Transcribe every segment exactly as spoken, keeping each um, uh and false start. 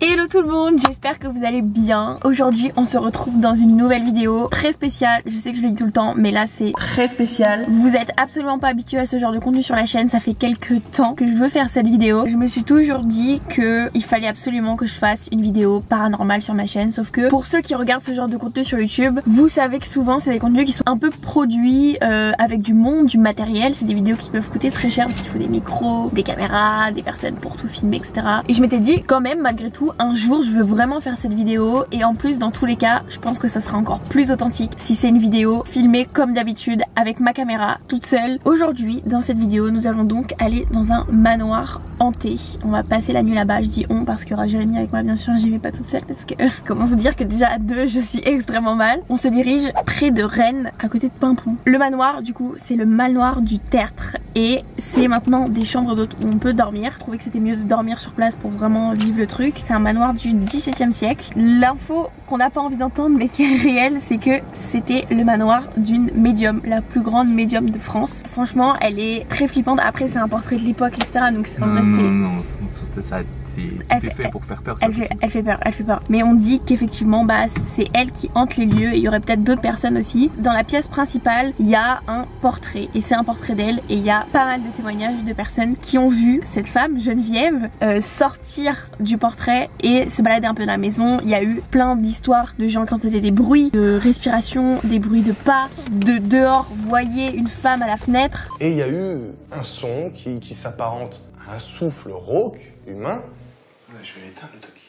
Hello tout le monde, j'espère que vous allez bien. Aujourd'hui on se retrouve dans une nouvelle vidéo très spéciale. Je sais que je le dis tout le temps mais là c'est très spécial. Vous êtes absolument pas habitués à ce genre de contenu sur la chaîne. Ça fait quelques temps que je veux faire cette vidéo. Je me suis toujours dit que il fallait absolument que je fasse une vidéo paranormale sur ma chaîne. Sauf que pour ceux qui regardent ce genre de contenu sur YouTube, vous savez que souvent c'est des contenus qui sont un peu produits euh, avec du monde, du matériel. C'est des vidéos qui peuvent coûter très cher parce qu'il faut des micros, des caméras, des personnes pour tout filmer, et cetera. Et je m'étais dit quand même malgré tout un jour je veux vraiment faire cette vidéo, et en plus dans tous les cas je pense que ça sera encore plus authentique si c'est une vidéo filmée comme d'habitude avec ma caméra toute seule. Aujourd'hui dans cette vidéo nous allons donc aller dans un manoir hanté. On va passer la nuit là-bas. Je dis on parce qu'il y aura Jérémy avec moi bien sûr, j'y vais pas toute seule parce que euh, comment vous dire que déjà à deux je suis extrêmement mal. On se dirige près de Rennes à côté de Paimpont. Le manoir du coup c'est le manoir du Tertre et c'est maintenant des chambres d'hôtes où on peut dormir. Je trouvais que c'était mieux de dormir sur place pour vraiment vivre le truc. C'est un manoir du dix-septième siècle. L'info qu'on n'a pas envie d'entendre mais qui est réelle, c'est que c'était le manoir d'une médium, la plus grande médium de France. Franchement elle est très flippante. Après c'est un portrait de l'époque etc, donc en vrai c'est... Non non non, ça c'est fait, fait pour faire peur. Elle fait, elle fait peur, elle fait peur. Mais on dit qu'effectivement bah c'est elle qui hante les lieux et il y aurait peut-être d'autres personnes aussi. Dans la pièce principale il y a un portrait et c'est un portrait d'elle et il y a pas mal de témoignages de personnes qui ont vu cette femme Geneviève euh, sortir du portrait et se balader un peu dans la maison. Il y a eu plein d'histoires de gens qui entendaient des bruits de respiration, des bruits de pas, qui de dehors voyaient une femme à la fenêtre. Et il y a eu un son qui, qui s'apparente à un souffle rauque humain. Ouais, je vais l'éteindre le Toki.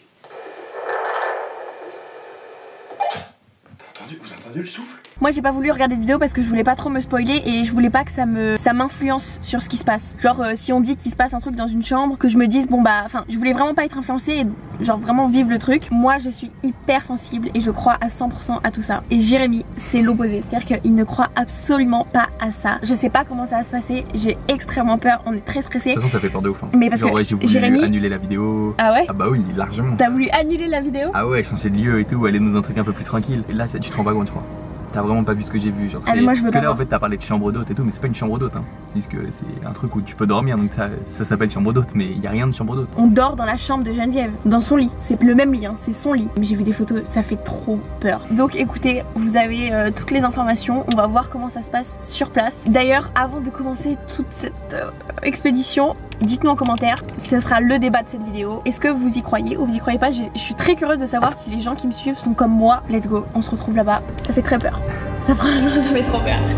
T'as entendu? Vous entendez le souffle? Moi j'ai pas voulu regarder de vidéo parce que je voulais pas trop me spoiler et je voulais pas que ça me ça m'influence sur ce qui se passe. Genre euh, si on dit qu'il se passe un truc dans une chambre, que je me dise bon bah enfin je voulais vraiment pas être influencée et genre vraiment vivre le truc. Moi je suis hyper sensible et je crois à cent pour cent à tout ça. Et Jérémy c'est l'opposé, c'est-à-dire qu'il ne croit absolument pas à ça. Je sais pas comment ça va se passer, j'ai extrêmement peur, on est très stressé. De toute façon ça fait peur de ouf hein. Mais parce genre, que ouais, j'ai voulu Jérémy... annuler la vidéo. Ah ouais? Ah bah oui largement. T'as voulu annuler la vidéo? Ah ouais, changer de lieu et tout, aller dans un truc un peu plus tranquille. Et là ça, tu te rends pas compte je crois. T'as vraiment pas vu ce que j'ai vu, genre ah, mais moi, je veux parce que là voir. en fait t'as parlé de chambre d'hôte et tout mais c'est pas une chambre d'hôte hein. Puisque c'est un truc où tu peux dormir donc ça, ça s'appelle chambre d'hôte mais il y a rien de chambre d'hôte. On dort dans la chambre de Geneviève, dans son lit, c'est le même lit hein, c'est son lit. Mais j'ai vu des photos, ça fait trop peur. Donc écoutez, vous avez euh, toutes les informations, on va voir comment ça se passe sur place. D'ailleurs avant de commencer toute cette euh, expédition, dites-nous en commentaire, ce sera le débat de cette vidéo. Est-ce que vous y croyez ou vous y croyez pas? Je suis très curieuse de savoir si les gens qui me suivent sont comme moi. Let's go, on se retrouve là-bas, ça fait très peur. Ça franchement ça fait trop peur.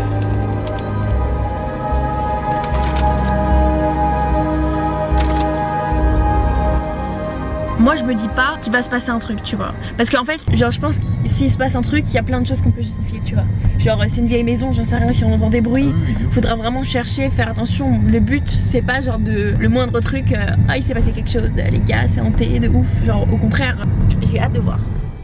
Moi je me dis pas qu'il va se passer un truc tu vois. Parce qu'en fait genre je pense que s'il se passe un truc il y a plein de choses qu'on peut justifier tu vois. Genre c'est une vieille maison, j'en sais rien si on entend des bruits. Faudra vraiment chercher, faire attention. Le but c'est pas genre de le moindre truc euh, ah il s'est passé quelque chose les gars c'est hanté de ouf. Genre au contraire j'ai hâte de voir.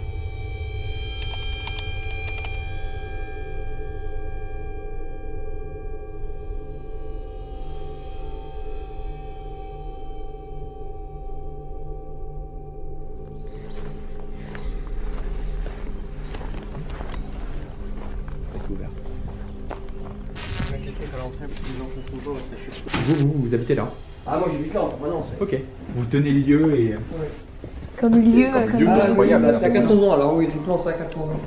Vous, vous, vous habitez là? Ah moi j'habite là en permanence. Ok. Vous tenez le lieu et... Ouais. Comme lieu, comme comme lieu, lieu. Ah, incroyable. oui, c'est à quatre cents ans alors oui, effectivement c'est à quatre cents ans.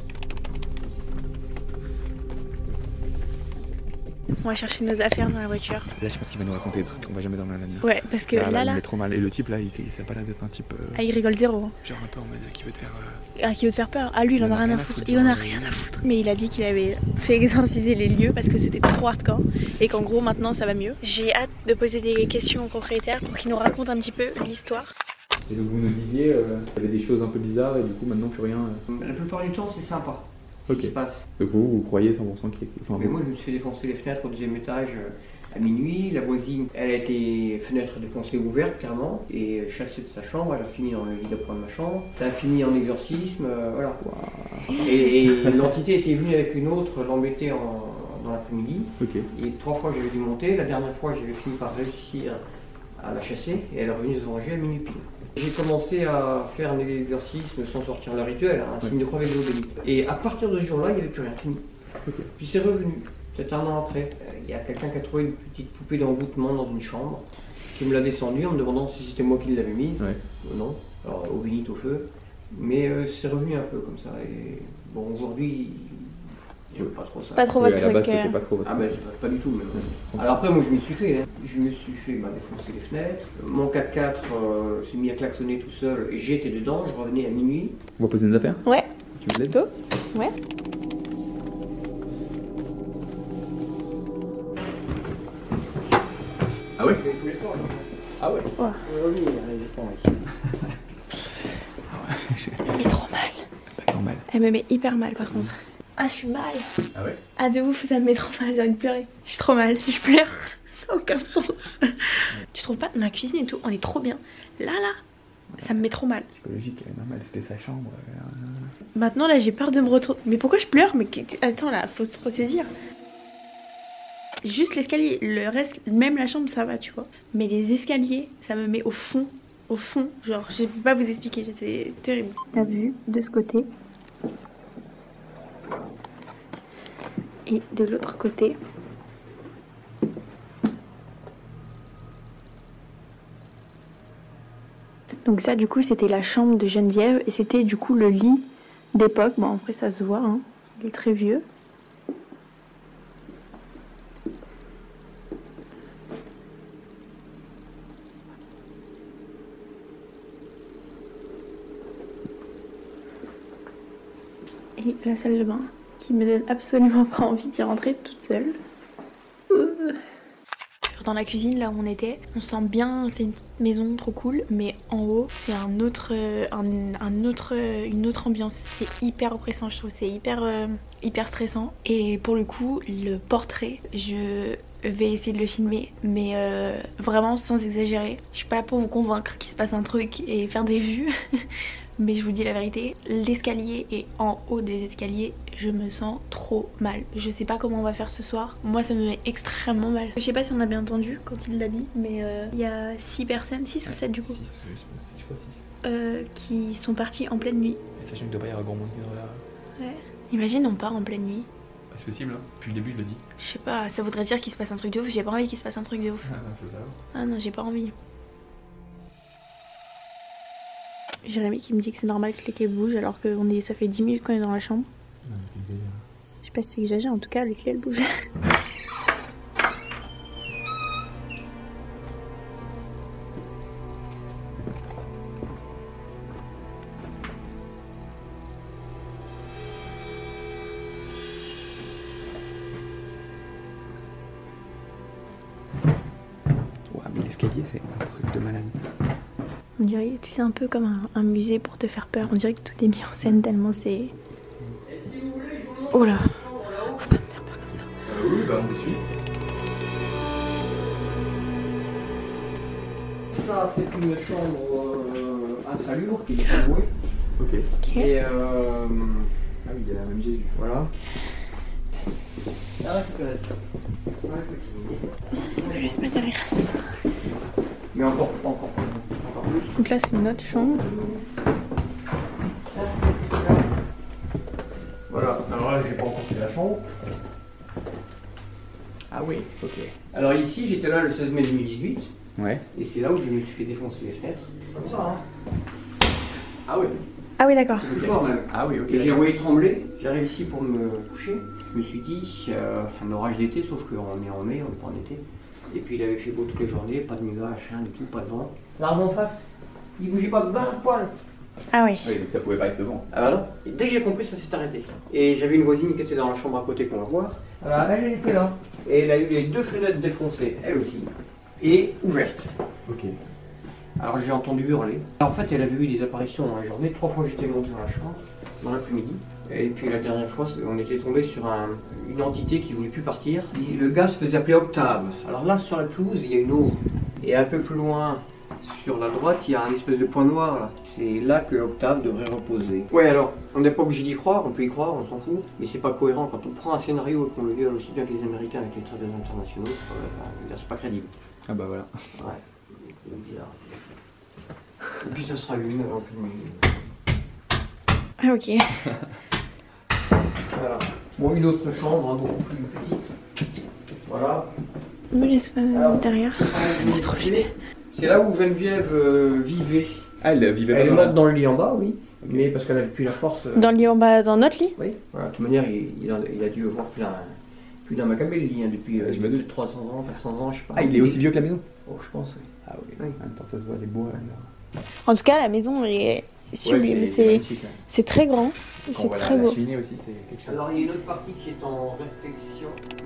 On va chercher nos affaires dans la voiture. Là je pense qu'il va nous raconter des trucs qu'on va jamais dormir la nuit. Ouais parce que là, là là, là, il met trop mal. Et le type là il, ça a pas l'air d'être un type... Euh... ah il rigole zéro. Genre un peu en mode qui veut te faire... Euh... Ah qui veut te faire peur. Ah lui il en a rien à foutre, il en a rien à foutre. Mais il a dit qu'il avait fait exorciser les lieux parce que c'était trop hardcore et qu'en gros maintenant ça va mieux. J'ai hâte de poser des questions au propriétaire pour qu'il nous raconte un petit peu l'histoire. Et donc vous nous disiez euh, il y avait des choses un peu bizarres et du coup maintenant plus rien. Euh... La plupart du temps c'est sympa. Ok. Ce qui se passe. Donc vous, vous croyez cent pour cent qu'il y a... Enfin, Mais vous... moi je me suis fait défoncer les fenêtres au deuxième étage euh, à minuit. La voisine, elle a été fenêtre défoncée ouverte clairement et chassée de sa chambre. Elle a fini dans le lit d'après de ma chambre. Ça a fini en exorcisme, euh, voilà. Wow. Et, et l'entité était venue avec une autre l'embêter en, dans l'après-midi. Ok. Et trois fois j'avais dû monter. La dernière fois j'avais fini par réussir à la chasser et elle est revenue se venger à minuit pile. J'ai commencé à faire un exorcisme sans sortir le rituel, hein, un signe de croix avec de l'eau bénite. Et à partir de ce jour-là, il n'y avait plus rien, fini. Okay. Puis c'est revenu, peut-être un an après. Il y a quelqu'un qui a trouvé une petite poupée d'envoûtement dans une chambre, qui me l'a descendue en me demandant si c'était moi qui l'avais mise. Ouais. Non. alors, au bénite, au feu. Mais euh, c'est revenu un peu comme ça. Et bon, aujourd'hui, je veux pas trop ça. C'est pas trop Oui, votre à la base, truc. c'était euh. pas trop votre Ah ben, c'est pas, pas du tout. Mais... Alors après, moi, je m'y suis fait. Hein. Je me suis fait bah, défoncer les fenêtres. Mon quatre quatre euh, s'est mis à klaxonner tout seul. Et j'étais dedans. Je revenais à minuit. On va poser nos affaires? Ouais. Tu veux de l'aide? Plutôt. Ouais. Ah ouais? Tous les soirs, Ah ouais? Ouais. oui, il y a des temps ici. Elle me met trop mal. Pas normal. Elle me met hyper mal par contre. Ah, je suis mal. Ah ouais? Ah, de ouf, ça me met trop mal. J'ai envie de pleurer. Je suis trop mal. Je pleure. Ça n'a aucun sens. Tu trouves pas? Dans la cuisine et tout, on est trop bien. Là, là, ça me met trop mal. Psychologique, elle est normale, c'était sa chambre. euh, Maintenant, là, j'ai peur de me retourner. Mais pourquoi je pleure? Mais attends, là, faut se ressaisir. Juste l'escalier, le reste, même la chambre, ça va, tu vois. Mais les escaliers, ça me met au fond, au fond. Genre, je peux pas vous expliquer, c'est terrible. La vue de ce côté. Et de l'autre côté. Donc ça, du coup, c'était la chambre de Geneviève. Et c'était, du coup, le lit d'époque. Bon, après, ça se voit, hein. Il est très vieux. Et la salle de bain qui me donne absolument pas envie d'y rentrer toute seule. Euh. Dans la cuisine là où on était, on sent bien, c'est une maison trop cool, mais en haut c'est un autre, un, un autre, une autre ambiance. C'est hyper oppressant, je trouve, c'est hyper, euh, hyper stressant. Et pour le coup, le portrait, je vais essayer de le filmer, mais euh, vraiment sans exagérer. Je suis pas là pour vous convaincre qu'il se passe un truc et faire des vues. Mais je vous dis la vérité, l'escalier et en haut des escaliers, je me sens trop mal. Je sais pas comment on va faire ce soir. Moi, ça me met extrêmement mal. Je sais pas si on a bien entendu quand il l'a dit, mais il euh, y a six personnes, six ou sept du coup, six, je crois six. Euh, qui sont partis en pleine nuit. Sachant qu'il ne doit pas y avoir grand monde qui est là. Ouais. Imagine, on part en pleine nuit. Ah, c'est possible, hein. Depuis le début, je le dis. Je sais pas, ça voudrait dire qu'il se passe un truc de ouf. J'ai pas envie qu'il se passe un truc de ouf. Ah, non, faut savoir. Ah non, j'ai pas envie. Jérémy qui me dit que c'est normal que les clés bougent alors que on est, ça fait dix minutes qu'on est dans la chambre. Non, mais c'est délire. Je sais pas si c'est exagéré, en tout cas les clés elles bougent. Ouais, mais l'escalier, c'est un truc de malade. On dirait, tu sais, un peu comme un, un musée pour te faire peur. On dirait que tout est mis en scène tellement c'est... Oh là, faut pas me faire peur comme ça. Euh, oui, bah on vous suit. Ça, c'est une chambre euh, insalubre qui est pas louée. Ok. Ok. Et euh, Ah oui, il y a même Jésus. voilà. La récupération. La récupération. Je laisse pas derrière ça. Mais encore, encore, encore plus. Donc là c'est notre chambre. Voilà, alors là j'ai pas encore fait la chambre. Ah oui, ok. Alors ici j'étais là le seize mai deux mille dix-huit. Ouais. Et c'est là où je me suis fait défoncer les fenêtres. Comme ça, hein. Ah oui. Ah oui d'accord. C'est le soir même. Ah oui, ok. Et j'ai envoyé trembler. J'arrive ici pour me coucher. Je me suis dit, euh, un orage d'été, sauf qu'on est en mai, on n'est pas en été. Et puis il avait fait beau toutes les journées, pas de nuages, rien du tout, pas de vent. L'arbre en face, il bougeait pas de bain, poil. Ah oui. Oui, donc ça pouvait pas être devant. Ah bah non. Et dès que j'ai compris, ça s'est arrêté. Et j'avais une voisine qui était dans la chambre à côté qu'on va voir. Alors elle, elle était là. Et elle a eu les deux fenêtres défoncées, elle aussi. Et ouvertes. Ok. Alors j'ai entendu hurler. En fait, elle avait eu des apparitions dans la journée. Trois fois j'étais monté dans la chambre, dans l'après-midi. Et puis la dernière fois, on était tombé sur un, une entité qui voulait plus partir. Et le gars se faisait appeler Octave. Alors là, sur la pelouse, il y a une eau. Et un peu plus loin, sur la droite, il y a un espèce de point noir là. C'est là que Octave devrait reposer. Ouais, alors, on n'est pas obligé d'y croire, on peut y croire, on s'en fout. Mais c'est pas cohérent quand on prend un scénario et qu'on le viole aussi bien que les Américains avec les traités internationaux. Euh, c'est pas crédible. Ah bah voilà. Ouais. C'est bizarre. Et puis ça sera une avant que Ah ok. Voilà. Bon, une autre chambre, hein, beaucoup plus petite. Voilà. Me laisse pas Alors, derrière. Ça me fait trop flipper. C'est là où Geneviève euh, vivait Ah, elle vivait Elle est pas morte dans dans le lit en bas, oui. Mais parce qu'elle avait plus la force. euh, Dans le lit en bas, dans notre lit? Oui, voilà, de toute manière, il, il, a, il a dû voir plus d'un plus d'un Maccabée, le lit, hein, depuis euh, Je me doute. trois cents ans, quatre cents ans, je sais pas. Ah, il est aussi vieux que la maison? Oh, je pense, oui. Ah oui, Oui. en même temps ça se voit, les bois. là. En tout cas, la maison est sublime. Ouais, c'est magnifique, hein. c'est très grand, Quand on c'est voit très la, beau. la cheminée aussi, c'est quelque chose. Alors, il y a une autre partie qui est en réflexion.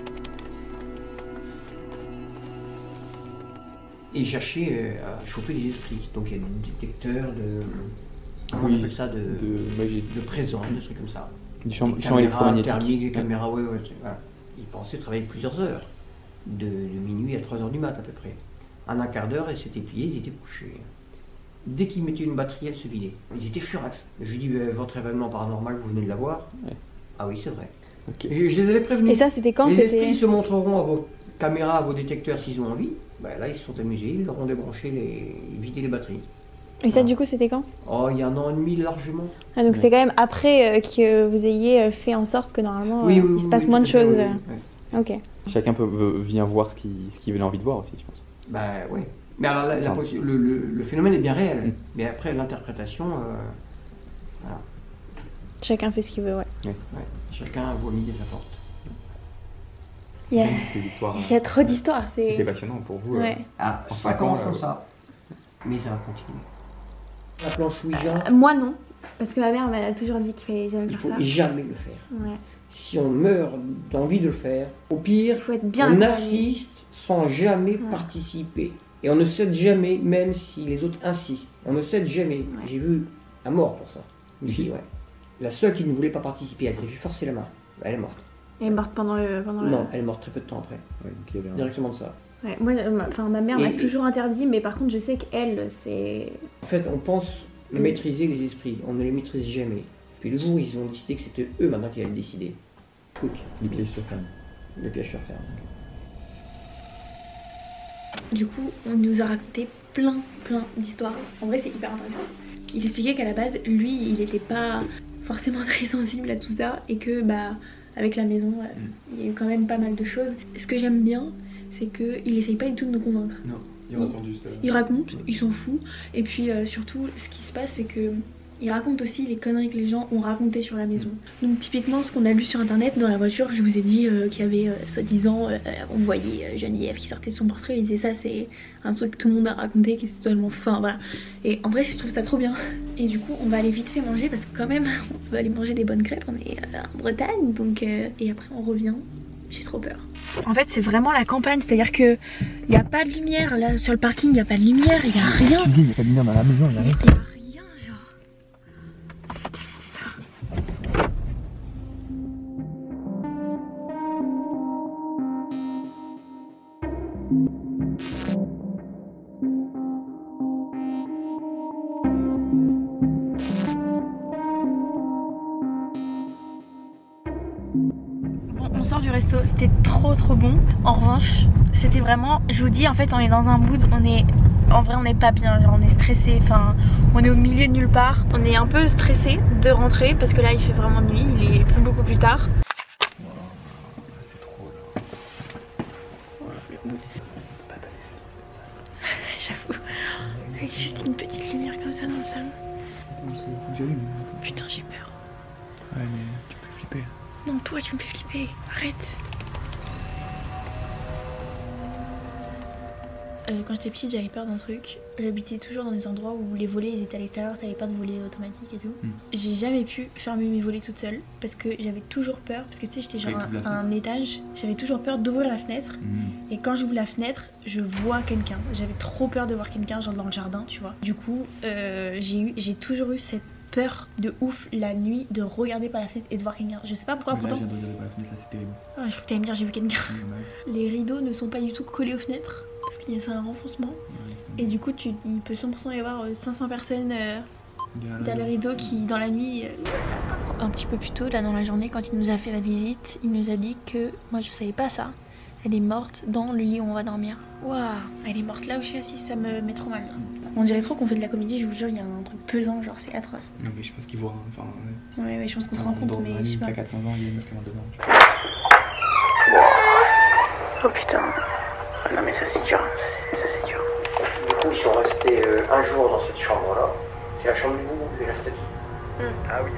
Et chercher euh, à choper des esprits. Donc, il y a des détecteurs de. Comment Oui, on appelle ça? De, de magie. de présence, des trucs comme ça. Du champ, Des champ caméras électromagnétique. thermiques, des Ouais. caméras, ouais, ouais, c'est- voilà. Il pensait travailler plusieurs heures. De, de minuit à trois heures du mat à peu près. En un quart d'heure, ils s'étaient pliés, ils étaient couchés. Dès qu'ils mettaient une batterie, elle se vidait. Ils étaient furax. Je lui dis, euh, votre événement paranormal, vous venez de l'avoir? Ouais. Ah oui, c'est vrai. Ok. Je, je les avais prévenus. Et ça, c'était quand? Les C'était esprits se montreront à vos caméras, à vos détecteurs s'ils ont envie. Ben là, ils se sont amusés, ils leur ont débranché, les... vidé les batteries. Et ça, du coup, c'était quand? Oh, il y a un an et demi largement. Ah, donc Ouais. c'était quand même après euh, que vous ayez euh, fait en sorte que normalement Oui, euh, oui, il se oui, passe oui, moins de tout à fait, choses. oui, euh. oui. Ok. Chacun peut, veut- vient voir ce qu'il ce qu'il a envie de voir aussi, je pense. Ben oui. Mais alors, la- la Enfin. possi- le, le- le phénomène est bien réel. Mm. Mais après, l'interprétation, euh, voilà. Chacun fait ce qu'il veut, ouais. Ouais. Chacun voit midi à sa porte. Il y a, Ces histoires, il y a trop d'histoires. c'est C'est. passionnant pour vous. euh. Ouais. Ah, En ça cinq commence ans, comme là, ça. Mais ça va continuer. La planche Ouija, Moi, non. Parce que ma mère m'a toujours dit qu'il fallait jamais il faire faut ça. jamais le faire. Ouais. Si on meurt d'envie de le faire, au pire, Il faut être bien on accompagné. assiste sans jamais Ouais. participer. Et on ne cède jamais, même si les autres insistent. On ne cède jamais. Ouais. J'ai vu un mort pour ça. Une Mhm. fille, ouais. La seule qui ne voulait pas participer, elle s'est fait forcer la main. Elle est morte. Elle est morte pendant le. Pendant le- Non, elle est morte très peu de temps après. Ouais, donc il y avait un- Directement de ça. Ouais, moi, euh, ma- enfin, ma mère m'a Et- toujours interdit, mais par contre, je sais qu'elle, c'est. En fait, on pense Mm. maîtriser les esprits. On ne les maîtrise jamais. Puis le jour où ils ont décidé que c'était eux maintenant qui allaient le décider. Quick, les pièges sur ferme. le piège sur ferme. Du coup, on nous a raconté plein, plein d'histoires. En vrai, c'est hyper intéressant. Il expliquait qu'à la base, lui, il n'était pas forcément très sensible à tout ça et que, bah, avec la maison, euh, il y a eu quand même pas mal de choses. Ce que j'aime bien, c'est qu'il essaye pas du tout de nous convaincre. Non, il raconte juste. Il raconte, il s'en fout. Et puis euh, surtout, ce qui se passe, c'est que il raconte aussi les conneries que les gens ont racontées sur la maison. Donc typiquement, ce qu'on a lu sur internet dans la voiture, je vous ai dit euh, qu'il y avait, euh, soi-disant, euh, on voyait euh, Geneviève qui sortait de son portrait. Il disait ça, c'est un truc que tout le monde a raconté, qui était totalement fin, voilà. Et en vrai, je trouve ça trop bien. Et du coup, on va aller vite fait manger parce que quand même, on veut aller manger des bonnes crêpes. On est euh, en Bretagne, donc euh, et après on revient. J'ai trop peur. En fait, c'est vraiment la campagne, c'est-à-dire que il y a pas de lumière là sur le parking, il y a pas de lumière, il y a rien. Il n'y a pas de lumière dans la maison, il n'y a Il y rien. a rien, genre. Bon, on sort du resto, c'était trop trop bon. En revanche, c'était vraiment, je vous dis, en fait, on est dans un mood, on est, en vrai, on n'est pas bien, genre, on est stressé, enfin, on est au milieu de nulle part. On est un peu stressé de rentrer parce que là, il fait vraiment nuit, il est plus beaucoup plus tard. C'est trop là. Pas passer seize minutes ça. J'avoue, avec juste une petite lumière comme ça dans le salon. Putain, j'ai peur. Ouais, mais tu peux flipper. Non, toi, tu me fais flipper, arrête. Euh, quand j'étais petite, j'avais peur d'un truc. J'habitais toujours dans des endroits où les volets ils étaient à l'extérieur, t'avais pas de volets automatiques et tout. Mm. J'ai jamais pu fermer mes volets toute seule parce que j'avais toujours peur. Parce que tu sais, j'étais genre Avec à la un étage, j'avais toujours peur d'ouvrir la fenêtre. Mmh. Et quand j'ouvre la fenêtre, je vois quelqu'un. J'avais trop peur de voir quelqu'un, genre dans le jardin, tu vois. Du coup, euh, j'ai eu, j'ai toujours eu cette peur de ouf la nuit de regarder par la fenêtre et de voir quelqu'un. Je sais pas pourquoi, Mais là, pourtant. je viens de regarder par la fenêtre, là, c'est terrible. Ah, je crois que t'allais me dire j'ai vu quelqu'un. Mmh, ouais. Les rideaux ne sont pas du tout collés aux fenêtres parce qu'il y a ça un renfoncement. Ouais, Et du coup, tu, il peut cent pour cent y avoir euh, cinq cents personnes euh, c'est- derrière le rideau qui, dans la nuit, euh, un petit peu plus tôt, là dans la journée, quand il nous a fait la visite, il nous a dit que moi je savais pas ça. Elle est morte dans le lit où on va dormir. Waouh, elle est morte là où je suis assise, ça me met trop mal. Là. On dirait trop qu'on fait de la comédie, je vous jure, il y a un truc pesant, genre c'est atroce. Non, mais je pense qu'ils voient. Enfin, ouais. Ouais, ouais, je pense qu'on se rend compte, dans mais un je sais lit pas. qui a quatre cents ans, il y a une meuf qui est morte dedans. Oh putain. Non mais ça c'est dur, ça c'est dur. Du coup, ils sont restés euh, un jour dans cette chambre-là. C'est la chambre du boubou, et la statue. Mmh. Ah oui.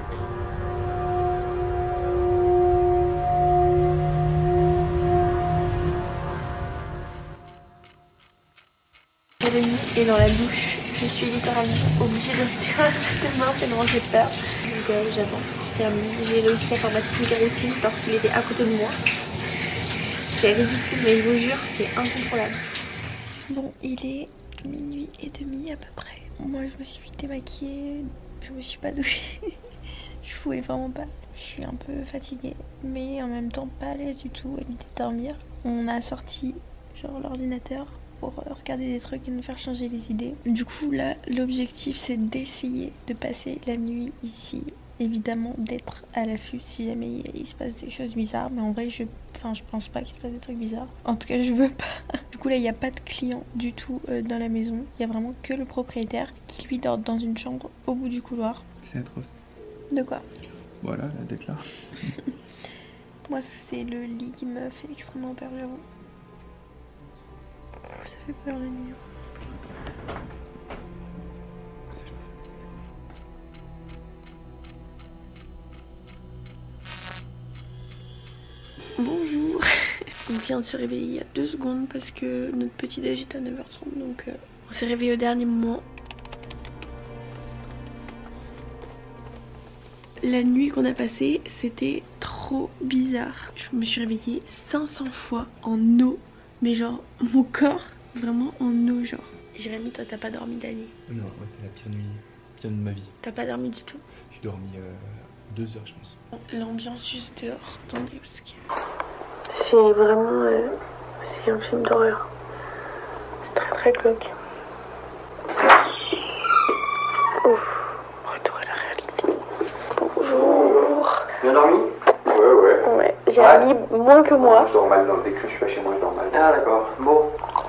Et dans la douche, je suis littéralement obligée de rester tellement tellement j'ai peur. Donc euh, j'attends qu'il se termine. J'ai réussi à faire ma petite routine parce qu'il était à côté de moi. C'est ridicule mais je vous jure c'est incontrôlable. Bon il est minuit et demi à peu près. Moi je me suis vite démaquillée, je me suis pas douchée. Je pouvais vraiment pas. Je suis un peu fatiguée mais en même temps pas à l'aise du tout à l'idée de dormir. On a sorti genre l'ordinateur pour regarder des trucs et nous faire changer les idées. Du coup là l'objectif c'est d'essayer de passer la nuit ici, évidemment d'être à l'affût si jamais il se passe des choses bizarres, mais en vrai je enfin je pense pas qu'il se passe des trucs bizarres, en tout cas je veux pas. Du coup là il n'y a pas de clients du tout euh, dans la maison, il y a vraiment que le propriétaire qui lui dort dans une chambre au bout du couloir. C'est atroce. De quoi? Voilà la déclare. Moi c'est le lit qui me fait extrêmement peur, j'avoue. Ça fait peur la nuit. Bonjour. On vient de se réveiller il y a deux secondes parce que notre petit déj est à neuf heures trente, donc euh, on s'est réveillé au dernier moment. La nuit qu'on a passée, c'était trop bizarre. Je me suis réveillée cinq cents fois en eau, mais genre mon corps vraiment en eau genre. Jérémy, toi t'as pas dormi de la nuit? Non, ouais, c'est la pire nuit, pire de ma vie. T'as pas dormi du tout? J'ai dormi euh, deux heures je pense. L'ambiance juste dehors, attendez parce que... C'est vraiment... Euh, c'est un film d'horreur. C'est très très glauque. Ouf, retour à la réalité. Bonjour. Bien dormi? Ouais, ouais. Ouais, Jérémy ouais. Moins que moi. Je dors mal, donc dès que je suis pas chez moi, je dors mal. Ah d'accord, bon.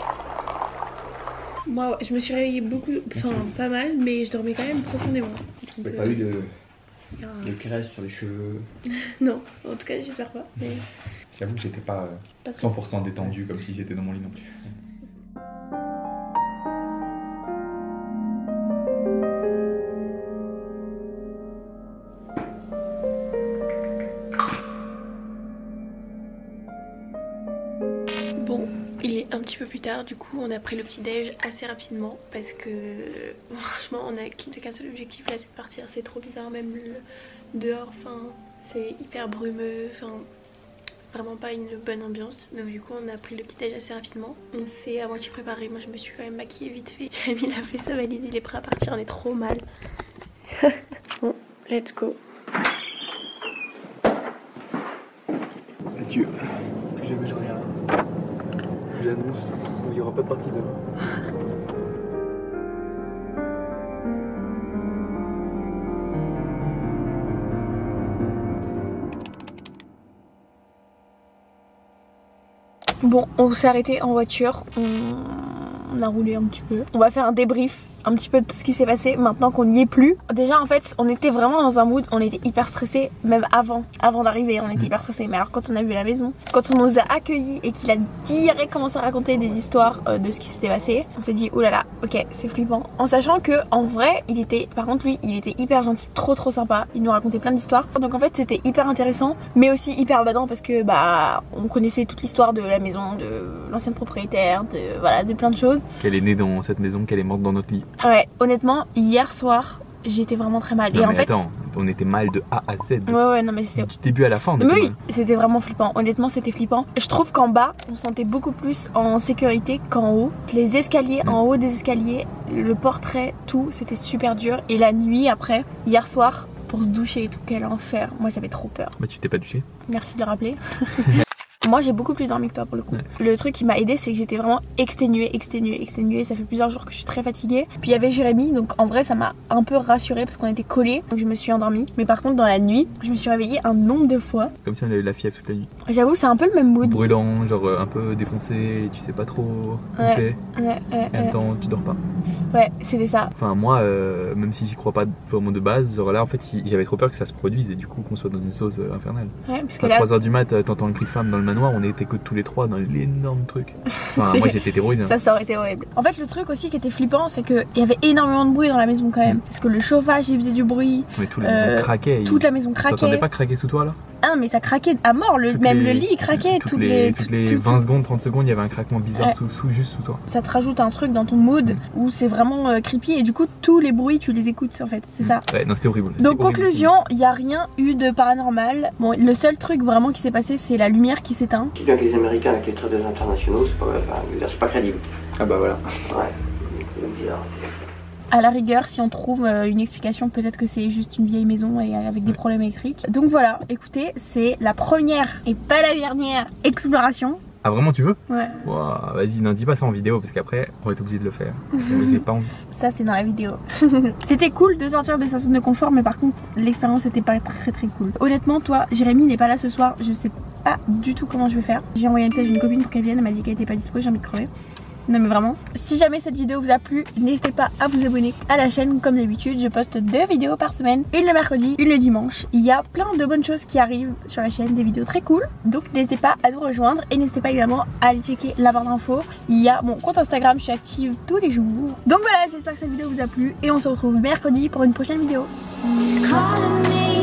Moi, je me suis réveillée beaucoup, enfin pas mal, mais je dormais quand même profondément. Il n'y a pas eu de, de graisse sur les cheveux? Non, en tout cas j'espère pas. Mais... J'avoue que j'étais pas, euh, pas cent pour cent détendu comme si j'étais dans mon lit non plus. Bon, il est un petit peu plus tard, du coup on a pris le petit déj assez rapidement parce que franchement on a qu'un seul objectif là, c'est de partir. C'est trop bizarre, même le dehors, enfin c'est hyper brumeux, enfin vraiment pas une bonne ambiance. Donc du coup on a pris le petit déj assez rapidement. On s'est à moitié préparé, moi je me suis quand même maquillée vite fait. Jérémy l'a fait sa valise, il est prêt à partir, on est trop mal. Bon, let's go. Adieu. Plus jamais je regarde. J'annonce, il n'y aura pas de partie demain. Bon, on s'est arrêté en voiture, on... on a roulé un petit peu. On va faire un débrief un petit peu de tout ce qui s'est passé maintenant qu'on n'y est plus. Déjà en fait on était vraiment dans un mood, on était hyper stressé même avant, avant d'arriver on était hyper stressé. Mais alors quand on a vu la maison, quand on nous a accueillis et qu'il a direct commencé à raconter des histoires euh, de ce qui s'était passé, on s'est dit oulala, ok c'est flippant. En sachant que en vrai il était, par contre lui il était hyper gentil, trop trop sympa, il nous racontait plein d'histoires. Donc en fait c'était hyper intéressant mais aussi hyper badant parce que bah on connaissait toute l'histoire de la maison, de l'ancienne propriétaire, de voilà, de plein de choses. Qu'elle est née dans cette maison, qu'elle est morte dans notre lit. Ouais, honnêtement, hier soir, j'étais vraiment très mal. Non et mais en fait, attends, on était mal de A à Z. Ouais, ouais, non mais c'était... Du début à la fin, on était Mais oui, mal. c'était vraiment flippant. Honnêtement, c'était flippant. Je trouve qu'en bas, on se sentait beaucoup plus en sécurité qu'en haut. Les escaliers, mmh. en haut des escaliers, le portrait, tout, c'était super dur. Et la nuit après, hier soir, pour se doucher et tout, quel enfer. Moi, j'avais trop peur. Bah tu t'es pas douché. Merci de le rappeler. Moi j'ai beaucoup plus dormi que toi pour le coup. Ouais. Le truc qui m'a aidé c'est que j'étais vraiment exténuée, exténuée, exténuée. Ça fait plusieurs jours que je suis très fatiguée. Puis il y avait Jérémy, donc en vrai ça m'a un peu rassurée parce qu'on était collés. Donc je me suis endormie. Mais par contre dans la nuit, je me suis réveillée un nombre de fois. Comme si on avait eu la fièvre toute la nuit. J'avoue c'est un peu le même mood. Brûlant, genre un peu défoncé, et tu sais pas trop où Ouais, t'es. ouais, ouais, Et en même ouais. temps tu dors pas. Ouais, c'était ça. Enfin moi, euh, même si j'y crois pas vraiment de base, genre là en fait si, j'avais trop peur que ça se produise et du coup qu'on soit dans une sauce euh, infernale. Ouais, parce que À là... trois heures du mat, t'entends le cri de femme dans le manoir. manoir, on était que tous les trois dans l'énorme truc. Enfin, moi j'étais terrorisé. Ça, ça aurait été horrible. En fait, le truc aussi qui était flippant, c'est qu'il y avait énormément de bruit dans la maison quand même. Mm. Parce que le chauffage, il faisait du bruit. Mais toute la maison euh, craquait. Toute il... la maison craquait. T'entendais pas craquer sous toi là? Ah, mais ça craquait à mort, le, même les, le lit il craquait. Toutes, toutes les, les, toutes les vingt tout, secondes, trente secondes, il y avait un craquement bizarre ouais. sous, sous, juste sous toi. Ça te rajoute un truc dans ton mood mm. où c'est vraiment euh, creepy et du coup, tous les bruits, tu les écoutes en fait, c'est mm. ça. Ouais, non, c'était horrible. Donc, horrible, conclusion, il n'y a rien eu de paranormal. Bon, le seul truc vraiment qui s'est passé, c'est la lumière qui s'éteint. Bien que les Américains avec les traders internationaux, c'est pas, enfin, pas crédible. Ah bah voilà. Ouais, c'est bizarre. À la rigueur, si on trouve une explication, peut-être que c'est juste une vieille maison et avec des problèmes électriques. Donc voilà, écoutez, c'est la première et pas la dernière exploration. Ah vraiment, tu veux? Ouais. Wow, vas-y, n'en dis pas ça en vidéo parce qu'après on va être obligé de le faire. J'ai pas envie. Ça c'est dans la vidéo. C'était cool de sortir de sa zone de confort, mais par contre l'expérience était pas très très cool. Honnêtement, toi, Jérémy n'est pas là ce soir, je sais pas du tout comment je vais faire. J'ai envoyé un message à une copine pour qu'elle vienne, elle m'a dit qu'elle était pas dispo, j'ai envie de crever. Non mais vraiment, si jamais cette vidéo vous a plu, n'hésitez pas à vous abonner à la chaîne. Comme d'habitude, je poste deux vidéos par semaine, une le mercredi, une le dimanche. Il y a plein de bonnes choses qui arrivent sur la chaîne, des vidéos très cool. Donc n'hésitez pas à nous rejoindre et n'hésitez pas également à aller checker la barre d'infos. Il y a mon compte Instagram, je suis active tous les jours. Donc voilà, j'espère que cette vidéo vous a plu et on se retrouve mercredi pour une prochaine vidéo.